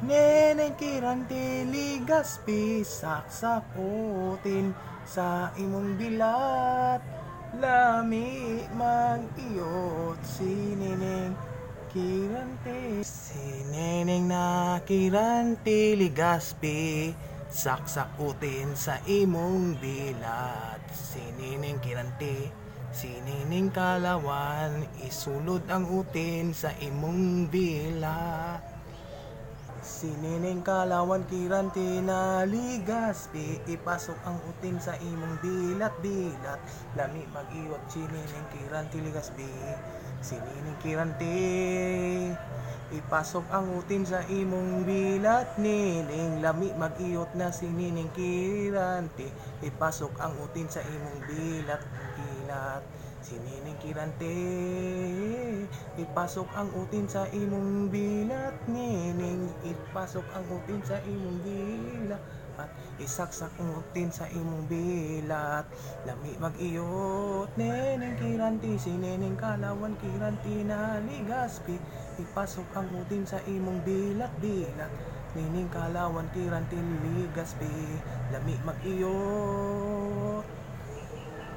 Neneng kirante ligas pisak utin sa imong bilat. Lami mag-iyot si Neneng kirante. Si Neneng na kirante ligas saksak utin sa imong bilat. Si Neneng kirante, si Neneng kalawan, isulod ang utin sa imong bilat. Si Neneng kalawan kirante na ligas ipasok ang utin sa imong bilat-bilat. Lami mag-iwat si Neneng kirante ligas si Neneng kirante ipasok ang utin sa imong bilat. Neneng lami mag-iyot na si Neneng kirante ipasok ang utin sa imong bilat-bilat. Si Neneng kirante ipasok ang utin sa imong bilat. Neneng ipasok ang utin sa imong bilat at isaksak ang utin sa imong bilat. Lami mag-iyot Neneng kirante, si Neneng kalawan kirante na ligaspi ipasok ang utin sa imong bilat-bilat. Neneng kalawan kirante ligaspi lami mag-iyot.